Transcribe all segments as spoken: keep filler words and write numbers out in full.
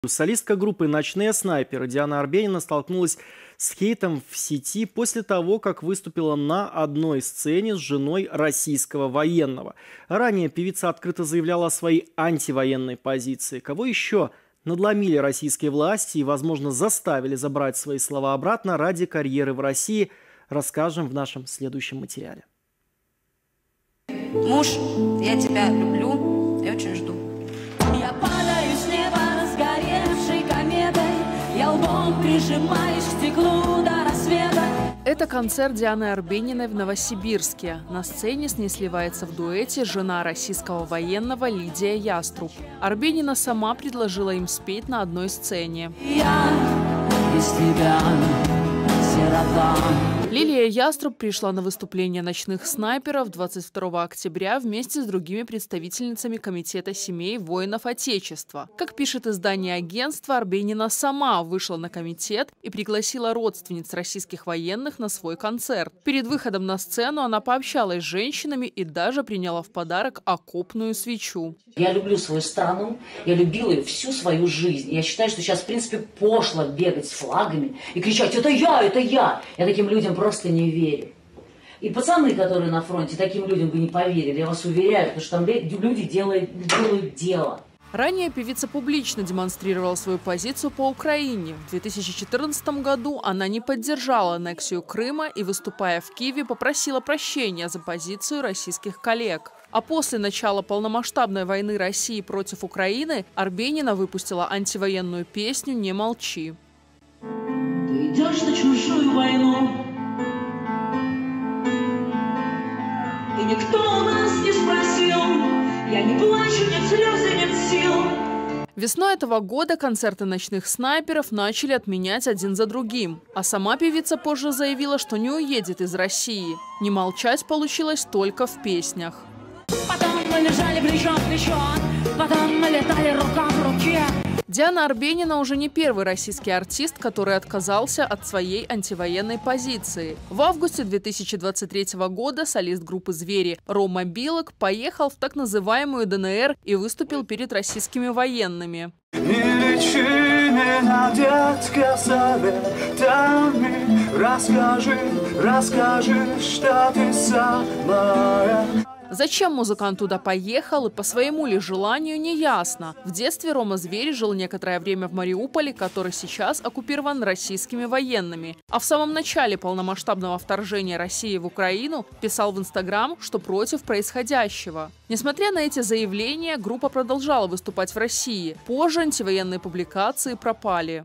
Солистка группы «Ночные снайперы» Диана Арбенина столкнулась с хейтом в сети после того, как выступила на одной сцене с женой российского военного. Ранее певица открыто заявляла о своей антивоенной позиции. Кого еще надломили российские власти и, возможно, заставили забрать свои слова обратно ради карьеры в России, расскажем в нашем следующем материале. Муж, я тебя люблю и очень жду. Я падаю с неба разгоревшей кометой, я лбом прижимаюсь к стеклу до рассвета. Это концерт Дианы Арбениной в Новосибирске. На сцене с ней сливается в дуэте жена российского военного Лидия Яструб. Арбенина сама предложила им спеть на одной сцене. Я из тебя сирота. Лилия Яструб пришла на выступление «Ночных снайперов» двадцать второго октября вместе с другими представительницами Комитета семей воинов Отечества. Как пишет издание агентства, Арбенина сама вышла на комитет и пригласила родственниц российских военных на свой концерт. Перед выходом на сцену она пообщалась с женщинами и даже приняла в подарок окопную свечу. Я люблю свою страну, я любила ее всю свою жизнь. Я считаю, что сейчас, в принципе, пошло бегать с флагами и кричать «это я, это я». Я таким людям просто не верю. И пацаны, которые на фронте, таким людям бы не поверили, я вас уверяю, потому что там люди делают, делают дело. Ранее певица публично демонстрировала свою позицию по Украине. В две тысячи четырнадцатом году она не поддержала аннексию Крыма и, выступая в Киеве, попросила прощения за позицию российских коллег. А после начала полномасштабной войны России против Украины Арбенина выпустила антивоенную песню «Не молчи». Ты идешь на чужую войну, и никто у нас не спросил. Я не плачу, нет слез и нет сил. Весной этого года концерты «Ночных снайперов» начали отменять один за другим. А сама певица позже заявила, что не уедет из России. Не молчать получилось только в песнях. Потом мы лежали плечо в плечо, потом мы летали рука в руке. Диана Арбенина уже не первый российский артист, который отказался от своей антивоенной позиции. В августе две тысячи двадцать третьего года солист группы «Звери» Рома Билок поехал в так называемую ДНР и выступил перед российскими военными. Не лечи меня, детка, советами. Расскажи, расскажи, что ты самая. Зачем музыкант туда поехал и по своему ли желанию, неясно. В детстве Рома Звери жил некоторое время в Мариуполе, который сейчас оккупирован российскими военными. А в самом начале полномасштабного вторжения России в Украину писал в Инстаграм, что против происходящего. Несмотря на эти заявления, группа продолжала выступать в России. Позже антивоенные публикации пропали.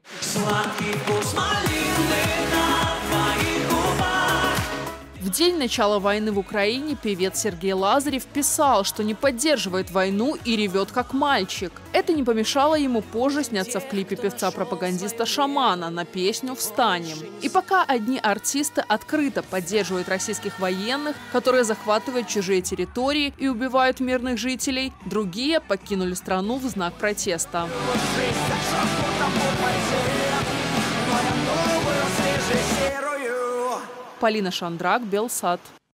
В день начала войны в Украине певец Сергей Лазарев писал, что не поддерживает войну и ревет как мальчик. Это не помешало ему позже сняться в клипе певца-пропагандиста Шамана на песню «Встанем». И пока одни артисты открыто поддерживают российских военных, которые захватывают чужие территории и убивают мирных жителей, другие покинули страну в знак протеста. Полина Шандрак, Белсат.